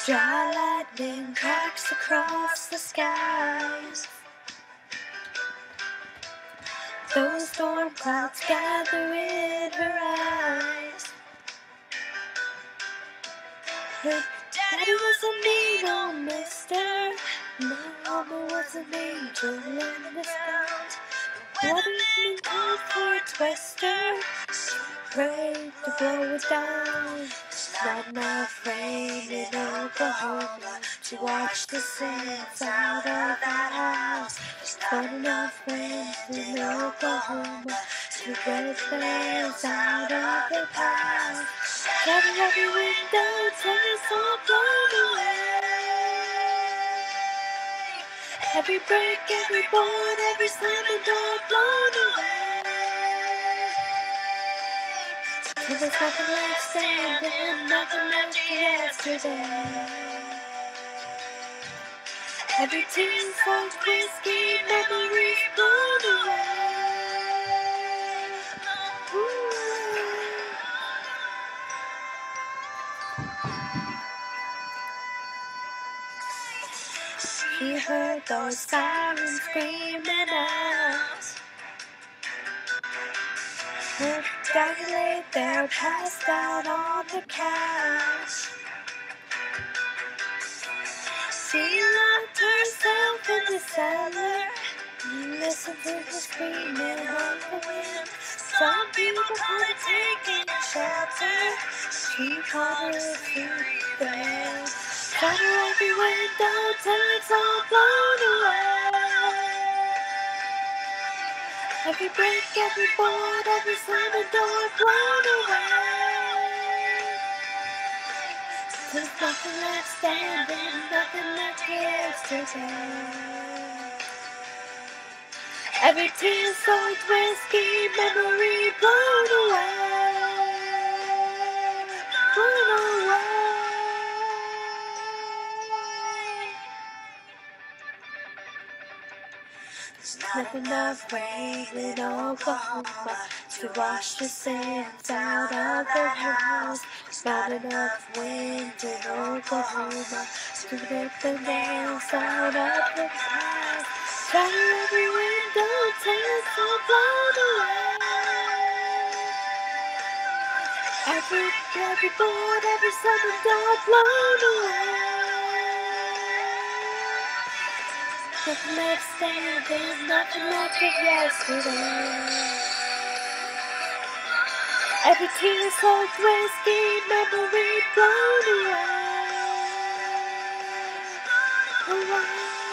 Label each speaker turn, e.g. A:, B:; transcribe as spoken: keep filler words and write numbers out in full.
A: Dry lightning cracks across the skies. Those storm clouds gather in her eyes. Her daddy was a mean old mister. My mama was an angel in disguise. Waterman called for a twister. She prayed to blow it down. Not enough rain in Oklahoma to wash the sins out of that house. Not enough rain in Oklahoma to get the sins out of the past. Every heavy window till it's all blown away. Every brick, every board, every slamming door blown away. Till there's nothing left standing, nothing left yesterday. Every tin-soaked whiskey, memories blown away. Ooh. She heard those sirens screaming out. Her daddy laid there, passed out on the couch. She locked herself in the cellar, listened to the screaming of the wind. Some people were taking shelter. She called her feet there. Shatter every window till it's all blown away. Every brick, every board, every slamming door blown away. There's nothing left standing, nothing left yesterday. Every tear-soaked whiskey memory blown away. Blown away. There's not enough rain in Oklahoma to wash the sands out of the house. There's not enough wind in Oklahoma to rip the nails out of the past. Shatter every window till it's all blown away. Every, every board, every summer door blown away. Nothing left standing, nothing left of yesterday. Every tear-soaked whiskey memory blown away. Away.